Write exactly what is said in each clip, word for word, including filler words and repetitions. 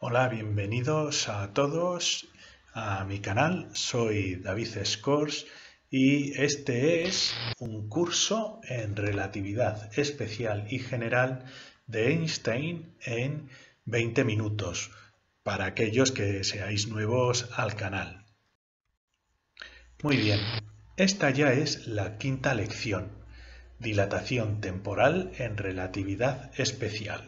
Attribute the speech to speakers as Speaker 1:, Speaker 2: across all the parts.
Speaker 1: Hola, bienvenidos a todos a mi canal. Soy David Scores y este es un curso en relatividad especial y general de Einstein en veinte minutos para aquellos que seáis nuevos al canal. Muy bien, esta ya es la quinta lección, dilatación temporal en relatividad especial.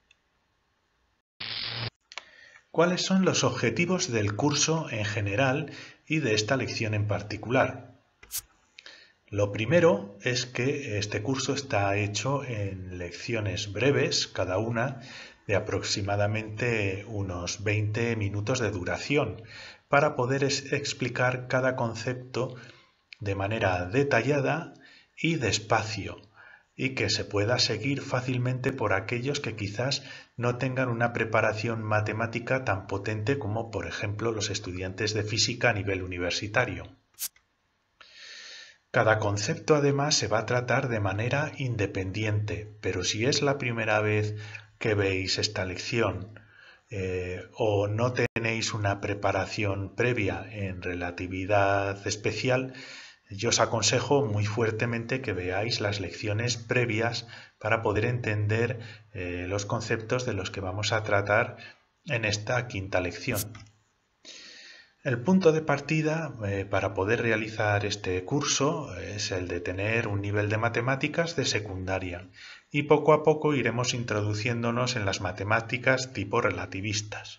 Speaker 1: ¿Cuáles son los objetivos del curso en general y de esta lección en particular? Lo primero es que este curso está hecho en lecciones breves, cada una de aproximadamente unos veinte minutos de duración, para poder explicar cada concepto de manera detallada y despacio, y que se pueda seguir fácilmente por aquellos que quizás no tengan una preparación matemática tan potente como, por ejemplo, los estudiantes de física a nivel universitario. Cada concepto, además, se va a tratar de manera independiente, pero si es la primera vez que veis esta lección eh, o no tenéis una preparación previa en relatividad especial, yo os aconsejo muy fuertemente que veáis las lecciones previas para poder entender eh, los conceptos de los que vamos a tratar en esta quinta lección. El punto de partida eh, para poder realizar este curso es el de tener un nivel de matemáticas de secundaria y poco a poco iremos introduciéndonos en las matemáticas tipo relativistas.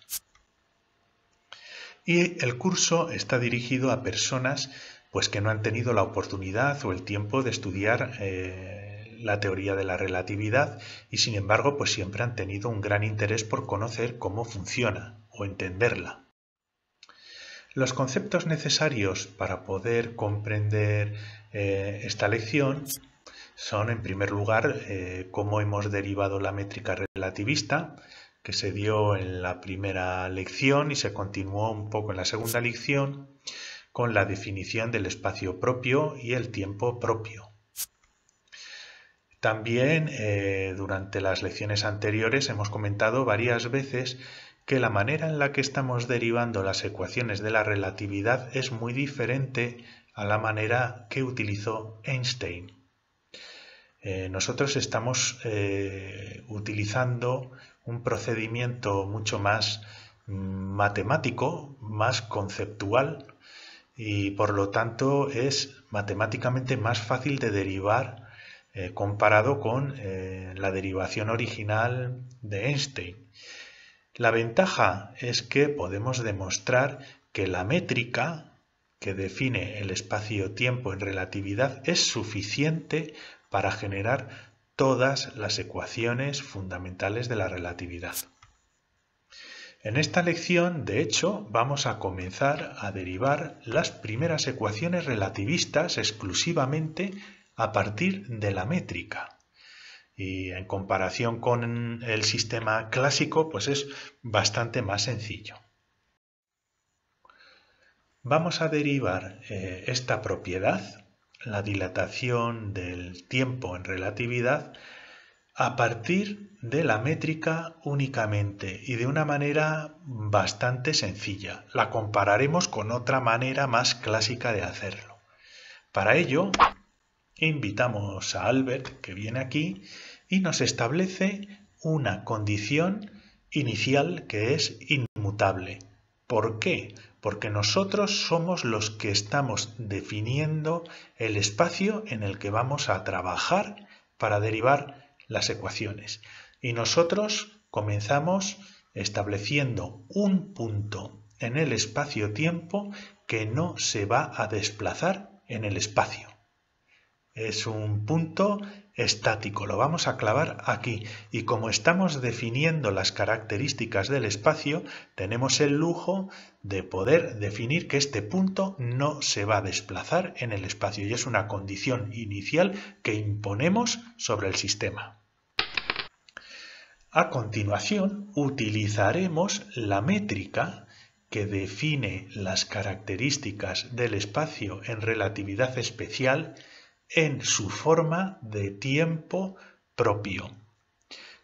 Speaker 1: Y el curso está dirigido a personas pues que no han tenido la oportunidad o el tiempo de estudiar eh, la teoría de la relatividad y sin embargo pues siempre han tenido un gran interés por conocer cómo funciona o entenderla. Los conceptos necesarios para poder comprender eh, esta lección son, en primer lugar, eh, cómo hemos derivado la métrica relativista, que se dio en la primera lección y se continuó un poco en la segunda lección, con la definición del espacio propio y el tiempo propio. También eh, durante las lecciones anteriores hemos comentado varias veces que la manera en la que estamos derivando las ecuaciones de la relatividad es muy diferente a la manera que utilizó Einstein. Eh, nosotros estamos eh, utilizando un procedimiento mucho más matemático, más conceptual, y por lo tanto es matemáticamente más fácil de derivar eh, comparado con eh, la derivación original de Einstein. La ventaja es que podemos demostrar que la métrica que define el espacio-tiempo en relatividad es suficiente para generar todas las ecuaciones fundamentales de la relatividad. En esta lección, de hecho, vamos a comenzar a derivar las primeras ecuaciones relativistas exclusivamente a partir de la métrica. Y en comparación con el sistema clásico, pues es bastante más sencillo. Vamos a derivar eh, esta propiedad, la dilatación del tiempo en relatividad, a partir de la métrica únicamente y de una manera bastante sencilla. La compararemos con otra manera más clásica de hacerlo. Para ello, invitamos a Albert, que viene aquí, y nos establece una condición inicial que es inmutable. ¿Por qué? Porque nosotros somos los que estamos definiendo el espacio en el que vamos a trabajar para derivar las ecuaciones. Y nosotros comenzamos estableciendo un punto en el espacio-tiempo que no se va a desplazar en el espacio. Es un punto estático, lo vamos a clavar aquí. Y como estamos definiendo las características del espacio, tenemos el lujo de poder definir que este punto no se va a desplazar en el espacio. Y es una condición inicial que imponemos sobre el sistema. A continuación, utilizaremos la métrica que define las características del espacio en relatividad especial en su forma de tiempo propio.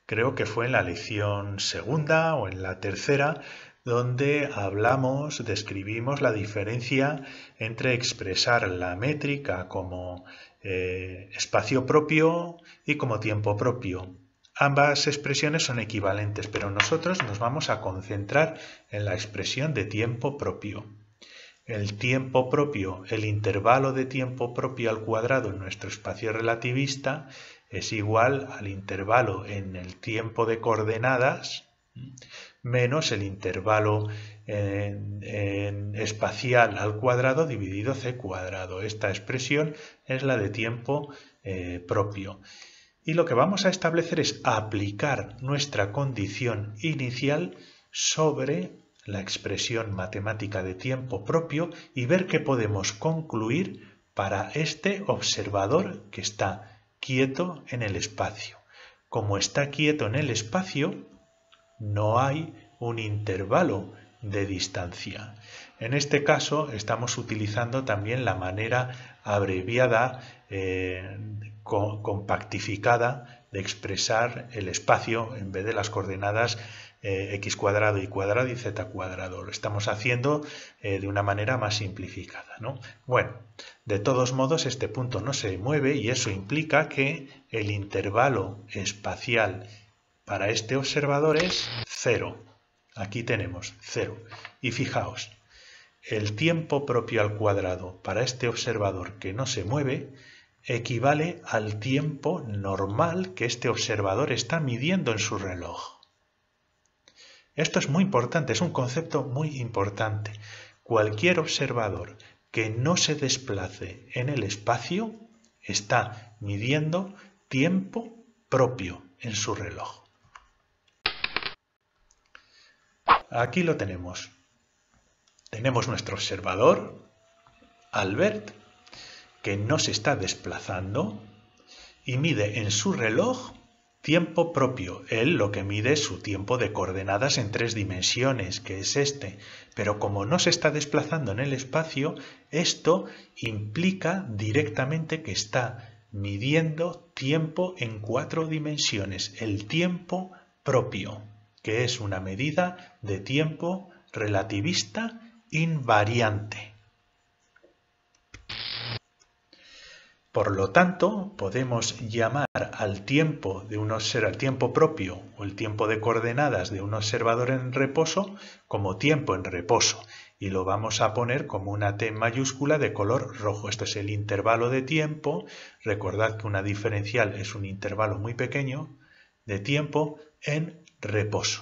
Speaker 1: creo que fue en la lección segunda o en la tercera, donde hablamos, describimos la diferencia entre expresar la métrica como eh, espacio propio y como tiempo propio. Ambas expresiones son equivalentes, pero nosotros nos vamos a concentrar en la expresión de tiempo propio. El tiempo propio, el intervalo de tiempo propio al cuadrado en nuestro espacio relativista es igual al intervalo en el tiempo de coordenadas menos el intervalo en, en espacial al cuadrado dividido c cuadrado. Esta expresión es la de tiempo eh, propio. Y lo que vamos a establecer es aplicar nuestra condición inicial sobre la expresión matemática de tiempo propio y ver qué podemos concluir para este observador que está quieto en el espacio. Como está quieto en el espacio, no hay un intervalo de distancia. En este caso estamos utilizando también la manera abreviada, eh, compactificada de expresar el espacio en vez de las coordenadas eh, x cuadrado, y cuadrado y z cuadrado. Lo estamos haciendo eh, de una manera más simplificada, ¿no? Bueno, de todos modos este punto no se mueve y eso implica que el intervalo espacial para este observador es cero. Aquí tenemos cero. Y fijaos, el tiempo propio al cuadrado para este observador que no se mueve equivale al tiempo normal que este observador está midiendo en su reloj. Esto es muy importante, es un concepto muy importante. Cualquier observador que no se desplace en el espacio está midiendo tiempo propio en su reloj. Aquí lo tenemos. Tenemos nuestro observador, Albert, que no se está desplazando y mide en su reloj tiempo propio. Él lo que mide es su tiempo de coordenadas en tres dimensiones, que es este. Pero como no se está desplazando en el espacio, esto implica directamente que está midiendo tiempo en cuatro dimensiones, el tiempo propio, que es una medida de tiempo relativista invariante. Por lo tanto, podemos llamar al tiempo de un observador, al tiempo propio o el tiempo de coordenadas de un observador en reposo como tiempo en reposo, y lo vamos a poner como una T mayúscula de color rojo. Esto es el intervalo de tiempo. Recordad que una diferencial es un intervalo muy pequeño de tiempo en reposo.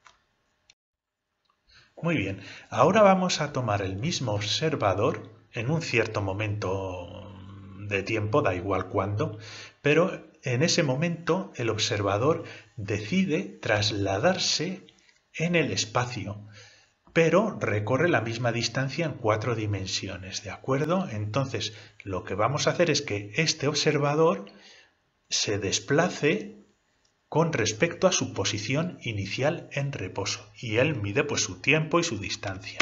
Speaker 1: Muy bien, ahora vamos a tomar el mismo observador en un cierto momento de tiempo, da igual cuándo, pero en ese momento el observador decide trasladarse en el espacio, pero recorre la misma distancia en cuatro dimensiones, ¿de acuerdo? Entonces, lo que vamos a hacer es que este observador se desplace con respecto a su posición inicial en reposo, y él mide pues su tiempo y su distancia.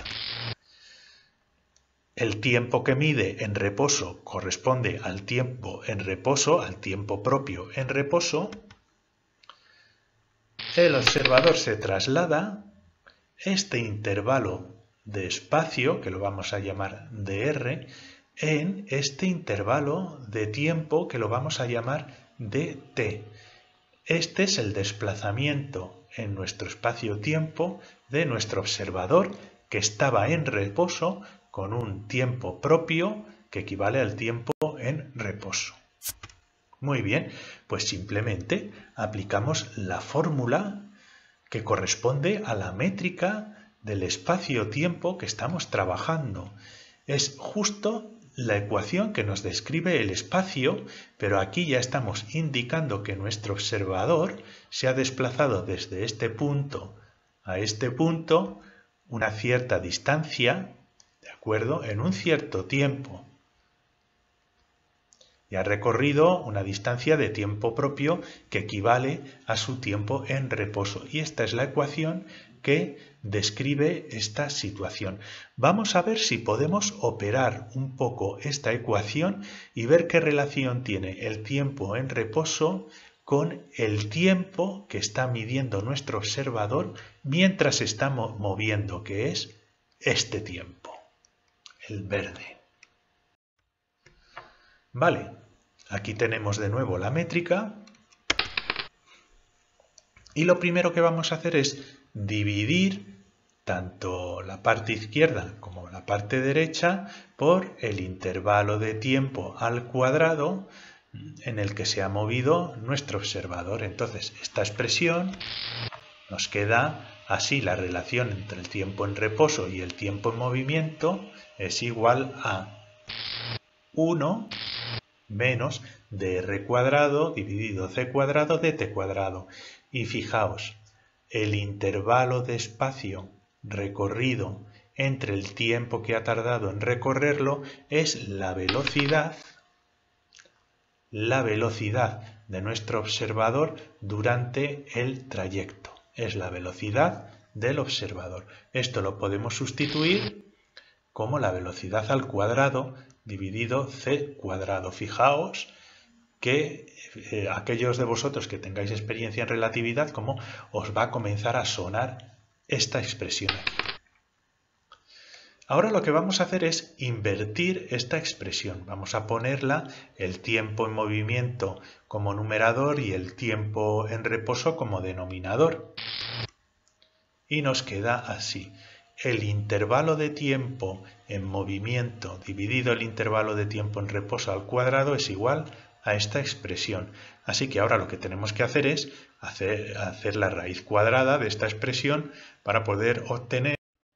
Speaker 1: El tiempo que mide en reposo corresponde al tiempo en reposo, al tiempo propio en reposo. El observador se traslada. Este intervalo de espacio, que lo vamos a llamar dr, en este intervalo de tiempo, que lo vamos a llamar dt. Este es el desplazamiento en nuestro espacio-tiempo de nuestro observador, que estaba en reposo, con un tiempo propio que equivale al tiempo en reposo. Muy bien, pues simplemente aplicamos la fórmula que corresponde a la métrica del espacio-tiempo que estamos trabajando. Es justo la ecuación que nos describe el espacio, pero aquí ya estamos indicando que nuestro observador se ha desplazado desde este punto a este punto una cierta distancia, ¿de acuerdo?, en un cierto tiempo. Y ha recorrido una distancia de tiempo propio que equivale a su tiempo en reposo. Y esta es la ecuación que describe esta situación. Vamos a ver si podemos operar un poco esta ecuación y ver qué relación tiene el tiempo en reposo con el tiempo que está midiendo nuestro observador mientras se está moviendo, que es este tiempo, el verde. Vale, aquí tenemos de nuevo la métrica y lo primero que vamos a hacer es dividir tanto la parte izquierda como la parte derecha por el intervalo de tiempo al cuadrado en el que se ha movido nuestro observador. Entonces, esta expresión nos queda así: la relación entre el tiempo en reposo y el tiempo en movimiento es igual a uno menos dr cuadrado dividido c cuadrado dt cuadrado. Y fijaos, el intervalo de espacio recorrido entre el tiempo que ha tardado en recorrerlo es la velocidad la velocidad de nuestro observador durante el trayecto. Es la velocidad del observador. Esto lo podemos sustituir como la velocidad al cuadrado dividido c cuadrado. Fijaos que eh, aquellos de vosotros que tengáis experiencia en relatividad, como os va a comenzar a sonar esta expresión aquí. Ahora lo que vamos a hacer es invertir esta expresión. Vamos a ponerla el tiempo en movimiento como numerador y el tiempo en reposo como denominador. Y nos queda así: el intervalo de tiempo en movimiento dividido el intervalo de tiempo en reposo al cuadrado es igual a esta expresión. Así que ahora lo que tenemos que hacer es hacer, hacer la raíz cuadrada de esta expresión para poder obtener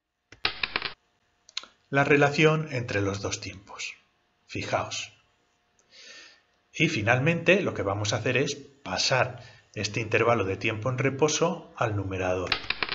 Speaker 1: la relación entre los dos tiempos. Fijaos. Y finalmente lo que vamos a hacer es pasar este intervalo de tiempo en reposo al numerador.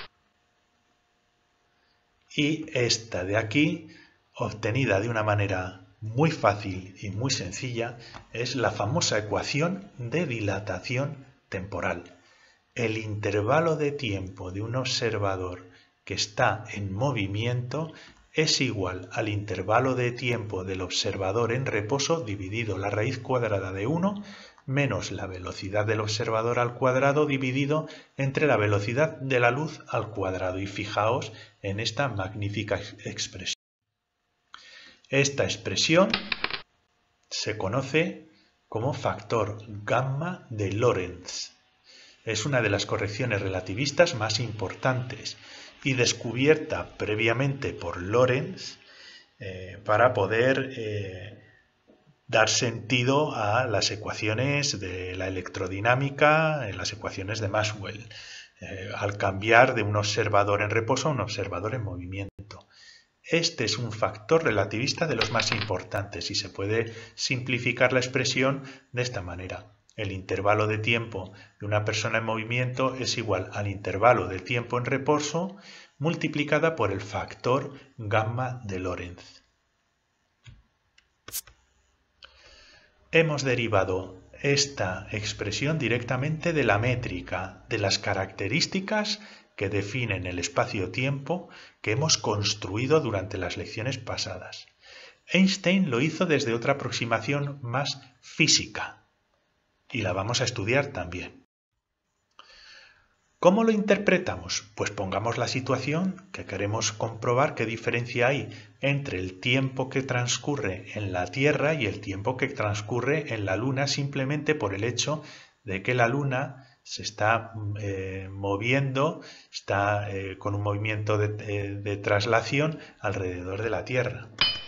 Speaker 1: Y esta de aquí, obtenida de una manera muy fácil y muy sencilla, es la famosa ecuación de dilatación temporal. El intervalo de tiempo de un observador que está en movimiento es igual al intervalo de tiempo del observador en reposo dividido la raíz cuadrada de uno menos la velocidad del observador al cuadrado dividido entre la velocidad de la luz al cuadrado. Y fijaos en esta magnífica expresión. Esta expresión se conoce como factor gamma de Lorentz. Es una de las correcciones relativistas más importantes y descubierta previamente por Lorentz eh, para poder eh, dar sentido a las ecuaciones de la electrodinámica, en las ecuaciones de Maxwell, eh, al cambiar de un observador en reposo a un observador en movimiento. Este es un factor relativista de los más importantes y se puede simplificar la expresión de esta manera. El intervalo de tiempo de una persona en movimiento es igual al intervalo de tiempo en reposo multiplicada por el factor gamma de Lorentz. Hemos derivado esta expresión directamente de la métrica, de las características que definen el espacio-tiempo que hemos construido durante las lecciones pasadas. Einstein lo hizo desde otra aproximación más física y la vamos a estudiar también. ¿Cómo lo interpretamos? Pues pongamos la situación que queremos comprobar qué diferencia hay entre el tiempo que transcurre en la Tierra y el tiempo que transcurre en la Luna, simplemente por el hecho de que la Luna se está eh, moviendo, está eh, con un movimiento de, de, de traslación alrededor de la Tierra.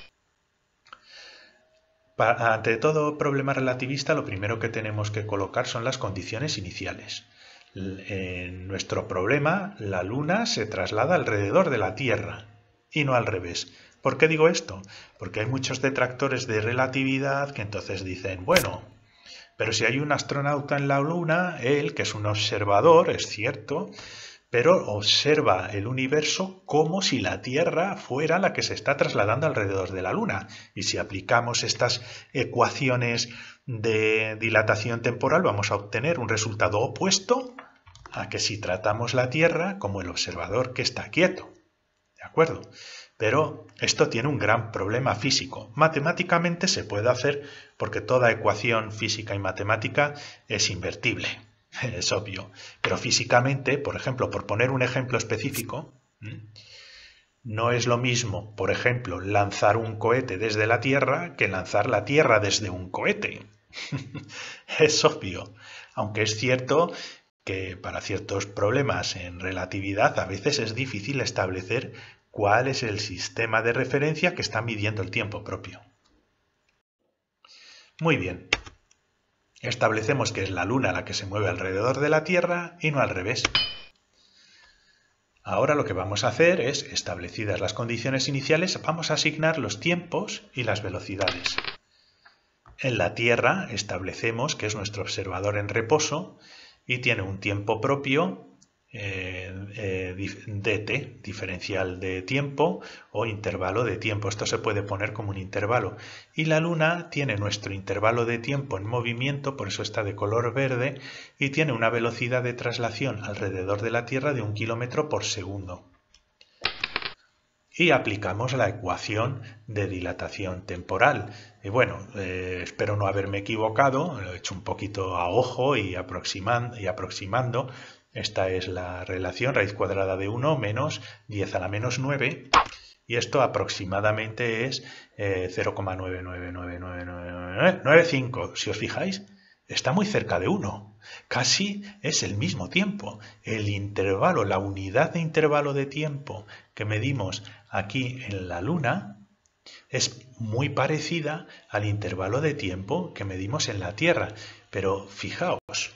Speaker 1: Para, ante todo problema relativista, lo primero que tenemos que colocar son las condiciones iniciales. En nuestro problema, la Luna se traslada alrededor de la Tierra y no al revés. ¿Por qué digo esto? Porque hay muchos detractores de relatividad que entonces dicen, bueno, pero si hay un astronauta en la Luna, él, que es un observador, es cierto, pero observa el universo como si la Tierra fuera la que se está trasladando alrededor de la Luna. Y si aplicamos estas ecuaciones de dilatación temporal, vamos a obtener un resultado opuesto a que si tratamos la Tierra como el observador que está quieto. ¿De acuerdo? Pero esto tiene un gran problema físico. Matemáticamente se puede hacer porque toda ecuación física y matemática es invertible, es obvio. Pero físicamente, por ejemplo, por poner un ejemplo específico, no es lo mismo, por ejemplo, lanzar un cohete desde la Tierra que lanzar la Tierra desde un cohete. Es obvio, aunque es cierto que para ciertos problemas en relatividad a veces es difícil establecer cuál es el sistema de referencia que está midiendo el tiempo propio. Muy bien. Establecemos que es la Luna la que se mueve alrededor de la Tierra y no al revés. Ahora lo que vamos a hacer es, establecidas las condiciones iniciales, vamos a asignar los tiempos y las velocidades. En la Tierra establecemos que es nuestro observador en reposo y tiene un tiempo propio, eh, eh, dt, diferencial de tiempo o intervalo de tiempo. Esto se puede poner como un intervalo. Y la Luna tiene nuestro intervalo de tiempo en movimiento, por eso está de color verde, y tiene una velocidad de traslación alrededor de la Tierra de un kilómetro por segundo. Y aplicamos la ecuación de dilatación temporal. Y bueno, eh, espero no haberme equivocado, lo he hecho un poquito a ojo y aproximando, y aproximando. Esta es la relación raíz cuadrada de uno menos diez a la menos nueve. Y esto aproximadamente es eh, cero coma nueve nueve nueve nueve nueve nueve cinco. Si os fijáis, está muy cerca de uno. Casi es el mismo tiempo. El intervalo, la unidad de intervalo de tiempo que medimos aquí en la Luna es muy parecida al intervalo de tiempo que medimos en la Tierra. Pero fijaos,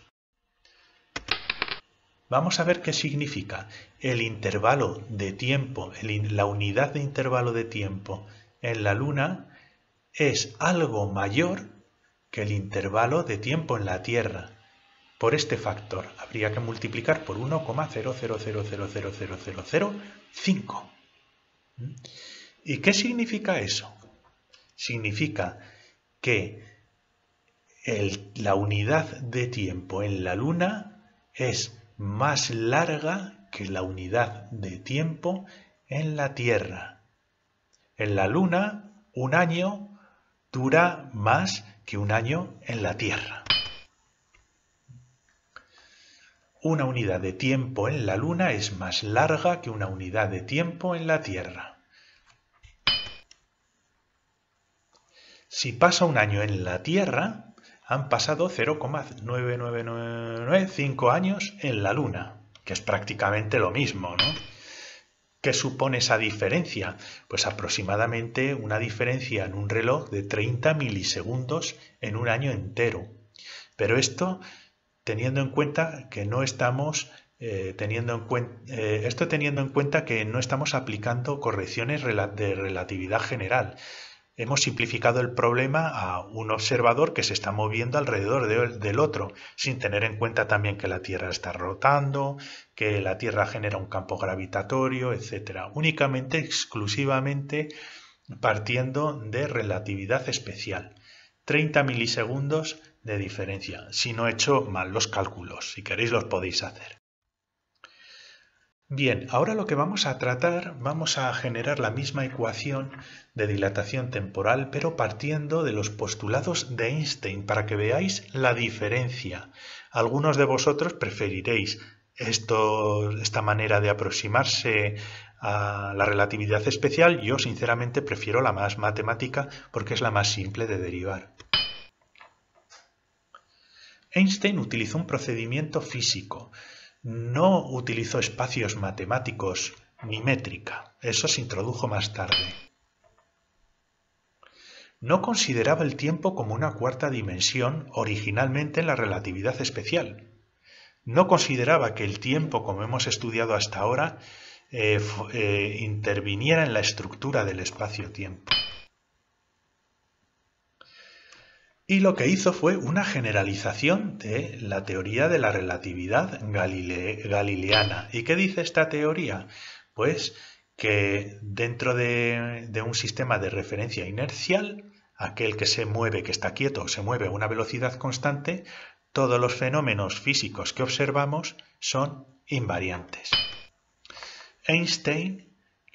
Speaker 1: vamos a ver qué significa el intervalo de tiempo, el, la unidad de intervalo de tiempo en la Luna es algo mayor que el intervalo de tiempo en la Tierra. Por este factor habría que multiplicar por uno coma cero cero cero cero cero cero cero cero cinco. ¿Y qué significa eso? Significa que el, la unidad de tiempo en la Luna es más larga que la unidad de tiempo en la Tierra. En la Luna, un año dura más que un año en la Tierra. Una unidad de tiempo en la Luna es más larga que una unidad de tiempo en la Tierra. Si pasa un año en la Tierra, han pasado cero coma nueve nueve nueve nueve cinco años en la Luna, que es prácticamente lo mismo, ¿no? ¿Qué supone esa diferencia? Pues aproximadamente una diferencia en un reloj de treinta milisegundos en un año entero. Pero esto teniendo en cuenta que no estamos eh, teniendo en cuenta eh, esto teniendo en cuenta que no estamos aplicando correcciones de relatividad general. Hemos simplificado el problema a un observador que se está moviendo alrededor de, del otro, sin tener en cuenta también que la Tierra está rotando, que la Tierra genera un campo gravitatorio, etcétera. Únicamente, exclusivamente partiendo de relatividad especial. treinta milisegundos de diferencia, si no he hecho mal los cálculos. Si queréis los podéis hacer. Bien, ahora lo que vamos a tratar, vamos a generar la misma ecuación de dilatación temporal, pero partiendo de los postulados de Einstein, para que veáis la diferencia. Algunos de vosotros preferiréis esto, esta manera de aproximarse a la relatividad especial. Yo sinceramente prefiero la más matemática porque es la más simple de derivar. Einstein utilizó un procedimiento físico. No utilizó espacios matemáticos ni métrica. Eso se introdujo más tarde. No consideraba el tiempo como una cuarta dimensión originalmente en la relatividad especial. No consideraba que el tiempo, como hemos estudiado hasta ahora, eh, eh, interviniera en la estructura del espacio-tiempo. Y lo que hizo fue una generalización de la teoría de la relatividad galile- galileana. ¿Y qué dice esta teoría? Pues que dentro de, de un sistema de referencia inercial, aquel que se mueve, que está quieto, se mueve a una velocidad constante, todos los fenómenos físicos que observamos son invariantes. Einstein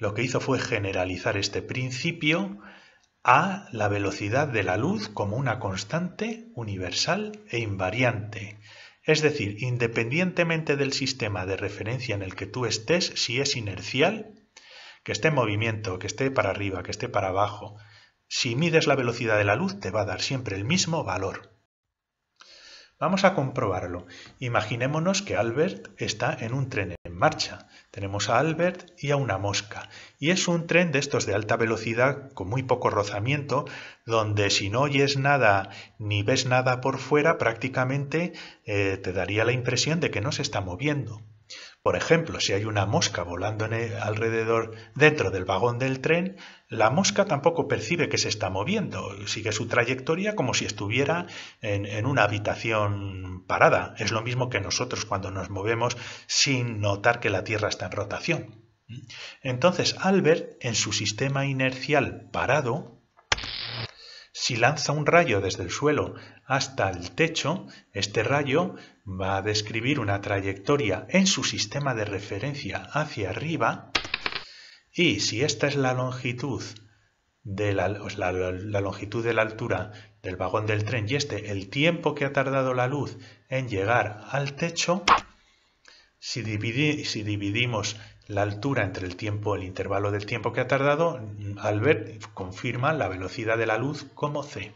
Speaker 1: lo que hizo fue generalizar este principio a la velocidad de la luz como una constante universal e invariante. Es decir, independientemente del sistema de referencia en el que tú estés, si es inercial, que esté en movimiento, que esté para arriba, que esté para abajo, si mides la velocidad de la luz te va a dar siempre el mismo valor. Vamos a comprobarlo. Imaginémonos que Albert está en un tren en marcha. Tenemos a Albert y a una mosca. Y es un tren de estos de alta velocidad con muy poco rozamiento, donde si no oyes nada ni ves nada por fuera, prácticamente eh, te daría la impresión de que no se está moviendo. Por ejemplo, si hay una mosca volando en el, alrededor dentro del vagón del tren, la mosca tampoco percibe que se está moviendo, sigue su trayectoria como si estuviera en, en una habitación parada. Es lo mismo que nosotros cuando nos movemos sin notar que la Tierra está en rotación. Entonces, Albert, en su sistema inercial parado, si lanza un rayo desde el suelo hasta el techo, este rayo va a describir una trayectoria en su sistema de referencia hacia arriba, y si esta es la longitud de la, la, la longitud de la altura del vagón del tren y este el tiempo que ha tardado la luz en llegar al techo, si, dividi, si dividimos la altura entre el tiempo, el intervalo del tiempo que ha tardado, Albert confirma la velocidad de la luz como c.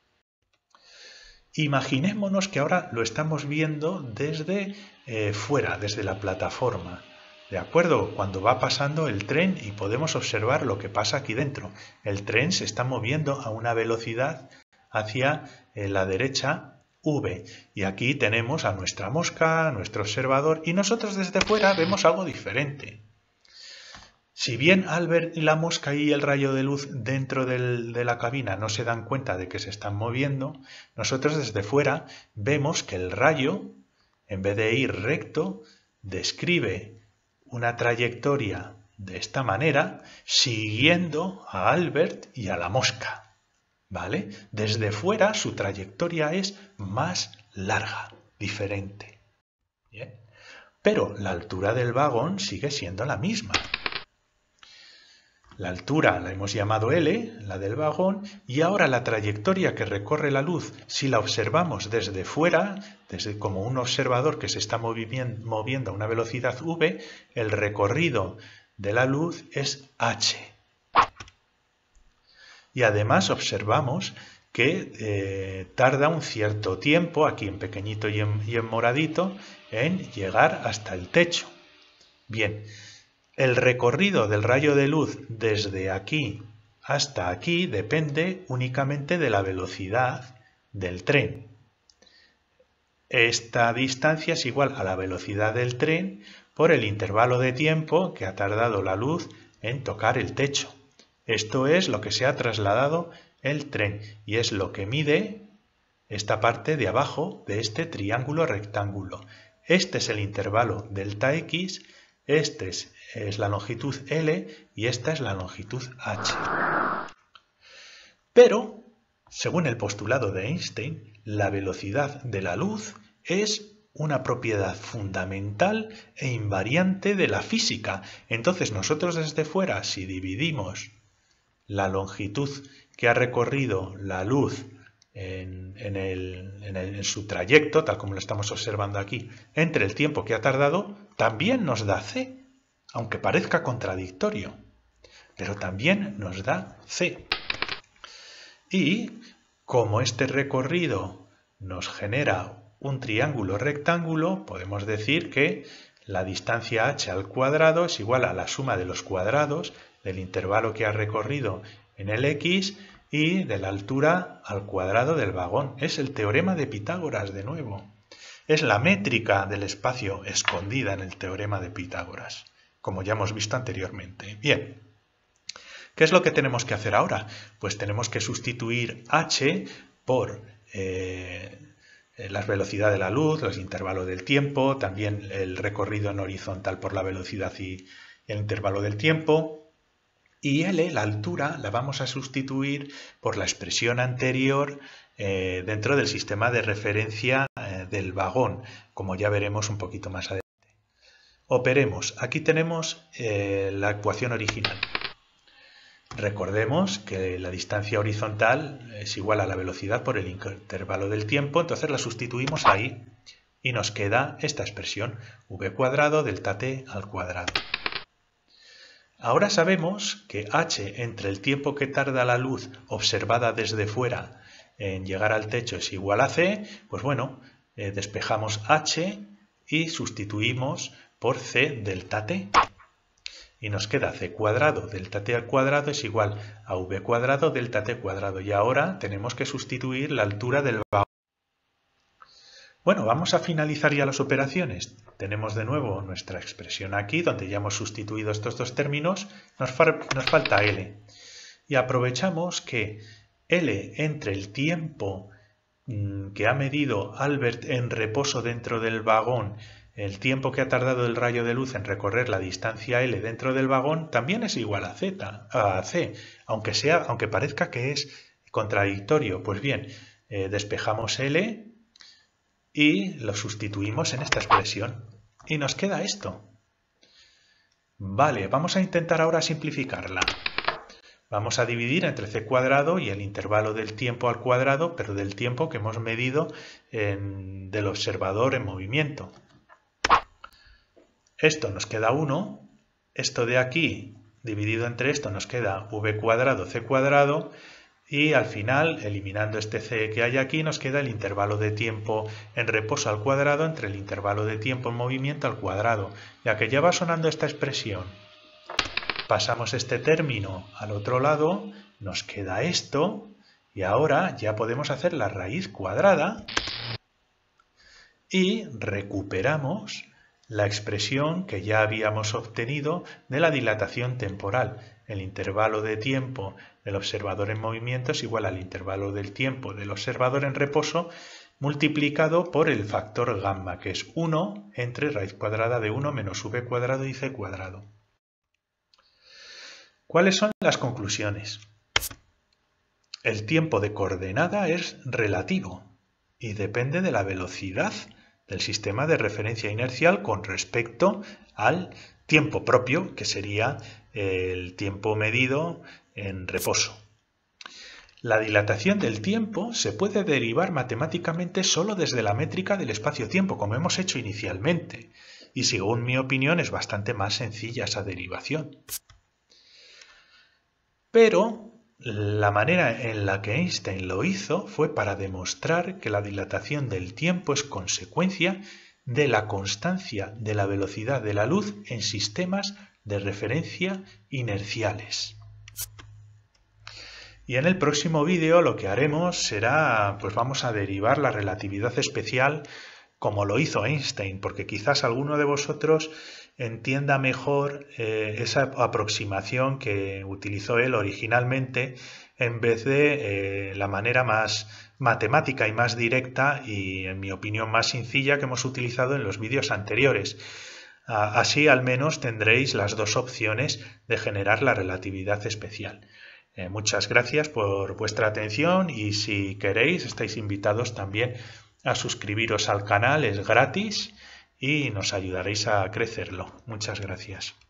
Speaker 1: Imaginémonos que ahora lo estamos viendo desde eh, fuera, desde la plataforma. ¿De acuerdo? Cuando va pasando el tren y podemos observar lo que pasa aquí dentro. El tren se está moviendo a una velocidad hacia eh, la derecha, v. Y aquí tenemos a nuestra mosca, a nuestro observador, y nosotros desde fuera vemos algo diferente. Si bien Albert y la mosca y el rayo de luz dentro del, de la cabina no se dan cuenta de que se están moviendo, nosotros desde fuera vemos que el rayo, en vez de ir recto, describe una trayectoria de esta manera, siguiendo a Albert y a la mosca. ¿Vale? Desde fuera su trayectoria es más larga, diferente. ¿Bien? Pero la altura del vagón sigue siendo la misma. La altura la hemos llamado L, la del vagón, y ahora la trayectoria que recorre la luz, si la observamos desde fuera, desde como un observador que se está moviendo a una velocidad v, el recorrido de la luz es h. Y además observamos que eh, tarda un cierto tiempo, aquí en pequeñito y en, y en moradito, en llegar hasta el techo. Bien, el recorrido del rayo de luz desde aquí hasta aquí depende únicamente de la velocidad del tren. Esta distancia es igual a la velocidad del tren por el intervalo de tiempo que ha tardado la luz en tocar el techo. Esto es lo que se ha trasladado el tren y es lo que mide esta parte de abajo de este triángulo rectángulo. Este es el intervalo delta x, este es, es la longitud L y esta es la longitud h. Pero, según el postulado de Einstein, la velocidad de la luz es una propiedad fundamental e invariante de la física. Entonces nosotros desde fuera, si dividimos la longitud que ha recorrido la luz en, en, el, en, el, en su trayecto, tal como lo estamos observando aquí, entre el tiempo que ha tardado, también nos da c, aunque parezca contradictorio, pero también nos da c. Y como este recorrido nos genera un triángulo rectángulo, podemos decir que la distancia h al cuadrado es igual a la suma de los cuadrados del intervalo que ha recorrido en el x y de la altura al cuadrado del vagón. Es el teorema de Pitágoras de nuevo. Es la métrica del espacio escondida en el teorema de Pitágoras, como ya hemos visto anteriormente. Bien, ¿qué es lo que tenemos que hacer ahora? Pues tenemos que sustituir h por eh, la velocidad de la luz, los intervalos del tiempo, también el recorrido en horizontal por la velocidad y el intervalo del tiempo. Y L, la altura, la vamos a sustituir por la expresión anterior eh, dentro del sistema de referencia eh, del vagón, como ya veremos un poquito más adelante. Operemos. Aquí tenemos eh, la ecuación original. Recordemos que la distancia horizontal es igual a la velocidad por el intervalo del tiempo, entonces la sustituimos ahí y nos queda esta expresión, v cuadrado delta t al cuadrado. Ahora sabemos que h entre el tiempo que tarda la luz observada desde fuera en llegar al techo es igual a c, pues bueno, eh, despejamos h y sustituimos por c delta t. Y nos queda c cuadrado delta t al cuadrado es igual a v cuadrado delta t cuadrado. Y ahora tenemos que sustituir la altura del vagón. Bueno, vamos a finalizar ya las operaciones. Tenemos de nuevo nuestra expresión aquí, donde ya hemos sustituido estos dos términos. Nos, nos falta L. Y aprovechamos que L entre el tiempo mmm, que ha medido Albert en reposo dentro del vagón, el tiempo que ha tardado el rayo de luz en recorrer la distancia L dentro del vagón, también es igual a, Z, a C, aunque, sea, aunque parezca que es contradictorio. Pues bien, eh, despejamos L y lo sustituimos en esta expresión. Y nos queda esto. Vale, vamos a intentar ahora simplificarla. Vamos a dividir entre c cuadrado y el intervalo del tiempo al cuadrado, pero del tiempo que hemos medido en, del observador en movimiento. Esto nos queda uno, esto de aquí dividido entre esto nos queda v cuadrado c cuadrado y al final, eliminando este c que hay aquí, nos queda el intervalo de tiempo en reposo al cuadrado entre el intervalo de tiempo en movimiento al cuadrado. Ya que ya va sonando esta expresión, pasamos este término al otro lado, nos queda esto y ahora ya podemos hacer la raíz cuadrada y recuperamos la expresión que ya habíamos obtenido de la dilatación temporal. El intervalo de tiempo del observador en movimiento es igual al intervalo del tiempo del observador en reposo multiplicado por el factor gamma, que es uno entre raíz cuadrada de uno menos v cuadrado y c cuadrado. ¿Cuáles son las conclusiones? El tiempo de coordenada es relativo y depende de la velocidad del sistema de referencia inercial con respecto al tiempo propio, que sería el tiempo medido en reposo. La dilatación del tiempo se puede derivar matemáticamente solo desde la métrica del espacio-tiempo, como hemos hecho inicialmente, y según mi opinión es bastante más sencilla esa derivación. Pero la manera en la que Einstein lo hizo fue para demostrar que la dilatación del tiempo es consecuencia de la constancia de la velocidad de la luz en sistemas de referencia inerciales. Y en el próximo vídeo lo que haremos será, pues vamos a derivar la relatividad especial como lo hizo Einstein, porque quizás alguno de vosotros entienda mejor eh, esa aproximación que utilizó él originalmente en vez de eh, la manera más matemática y más directa y, en mi opinión, más sencilla que hemos utilizado en los vídeos anteriores. Ah, así al menos tendréis las dos opciones de generar la relatividad especial. Eh, muchas gracias por vuestra atención y si queréis estáis invitados también a suscribiros al canal, es gratis y nos ayudaréis a crecerlo. Muchas gracias.